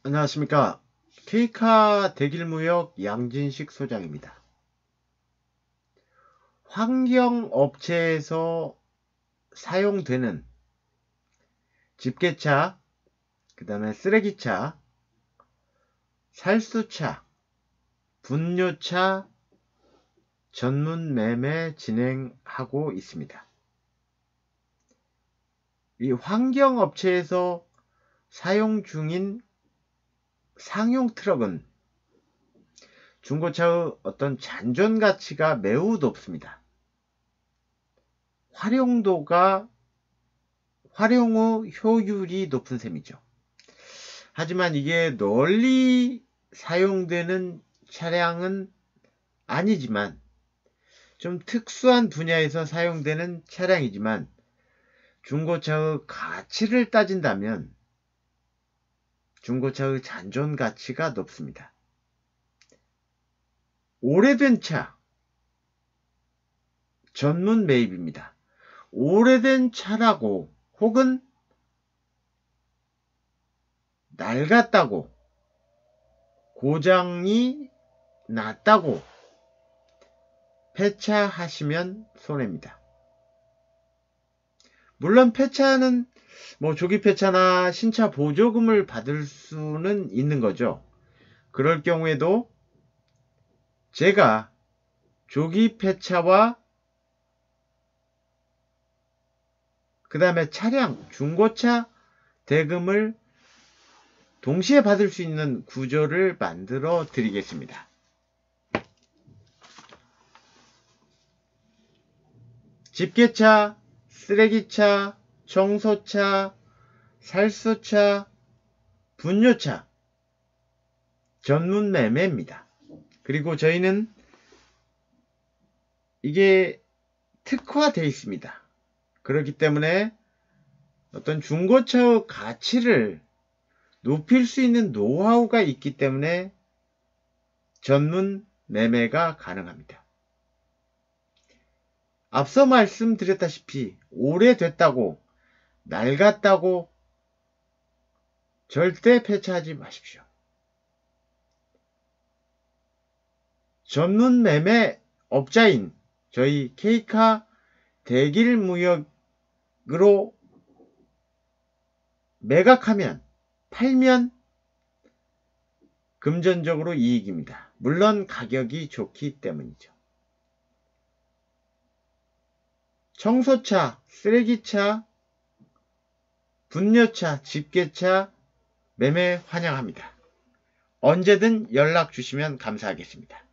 안녕하십니까. K카 대길무역 양진식 소장입니다. 환경업체에서 사용되는 집게차, 그 다음에 쓰레기차, 살수차, 분뇨차 전문 매매 진행하고 있습니다. 이 환경업체에서 사용 중인 상용 트럭은 중고차의 어떤 잔존 가치가 매우 높습니다. 활용 후 효율이 높은 셈이죠. 하지만 이게 널리 사용되는 차량은 아니지만, 좀 특수한 분야에서 사용되는 차량이지만, 중고차의 가치를 따진다면 중고차의 잔존 가치가 높습니다. 오래된 차 전문 매입입니다. 오래된 차라고 혹은 낡았다고 고장이 났다고 폐차하시면 손해입니다. 물론 폐차는 조기 폐차나 신차 보조금을 받을 수는 있는 거죠. 그럴 경우에도 제가 조기 폐차와 그 다음에 차량 중고차 대금을 동시에 받을 수 있는 구조를 만들어 드리겠습니다. 집게차, 쓰레기차, 청소차, 살수차, 분뇨차 전문 매매입니다. 그리고 저희는 이게 특화되어 있습니다. 그렇기 때문에 어떤 중고차의 가치를 높일 수 있는 노하우가 있기 때문에 전문 매매가 가능합니다. 앞서 말씀드렸다시피 오래됐다고 낡았다고 절대 폐차하지 마십시오. 전문 매매 업자인 저희 K카 대길무역으로 매각하면, 팔면 금전적으로 이익입니다. 물론 가격이 좋기 때문이죠. 청소차, 쓰레기차, 분뇨차, 집게차 매매 환영합니다. 언제든 연락 주시면 감사하겠습니다.